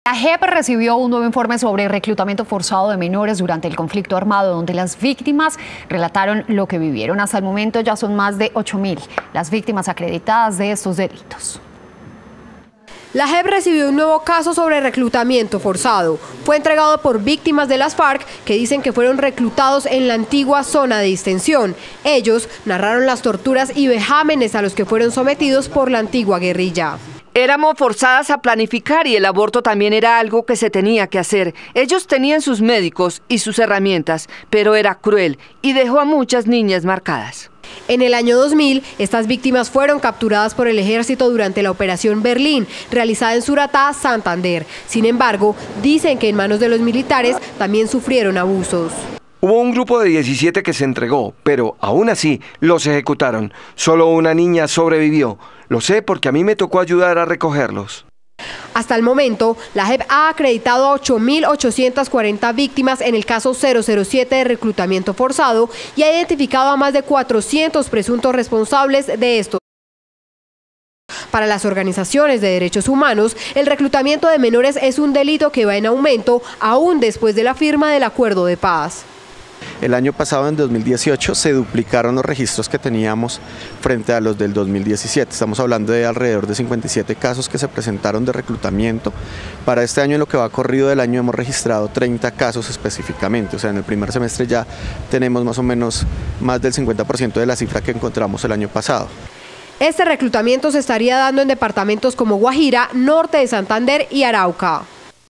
La JEP recibió un nuevo informe sobre reclutamiento forzado de menores durante el conflicto armado, donde las víctimas relataron lo que vivieron. Hasta el momento ya son más de 8.000 las víctimas acreditadas de estos delitos. La JEP recibió un nuevo caso sobre reclutamiento forzado. Fue entregado por víctimas de las FARC que dicen que fueron reclutados en la antigua zona de distensión. Ellos narraron las torturas y vejámenes a los que fueron sometidos por la antigua guerrilla. Éramos forzadas a planificar y el aborto también era algo que se tenía que hacer. Ellos tenían sus médicos y sus herramientas, pero era cruel y dejó a muchas niñas marcadas. En el año 2000, estas víctimas fueron capturadas por el ejército durante la Operación Berlín, realizada en Suratá, Santander. Sin embargo, dicen que en manos de los militares también sufrieron abusos. Hubo un grupo de 17 que se entregó, pero aún así los ejecutaron. Solo una niña sobrevivió. Lo sé porque a mí me tocó ayudar a recogerlos. Hasta el momento, la JEP ha acreditado a 8.840 víctimas en el caso 007 de reclutamiento forzado y ha identificado a más de 400 presuntos responsables de esto. Para las organizaciones de derechos humanos, el reclutamiento de menores es un delito que va en aumento aún después de la firma del acuerdo de paz. El año pasado, en 2018, se duplicaron los registros que teníamos frente a los del 2017. Estamos hablando de alrededor de 57 casos que se presentaron de reclutamiento. Para este año, en lo que va corrido del año, hemos registrado 30 casos específicamente. O sea, en el primer semestre ya tenemos más o menos más del 50% de la cifra que encontramos el año pasado. Este reclutamiento se estaría dando en departamentos como Guajira, norte de Santander y Arauca.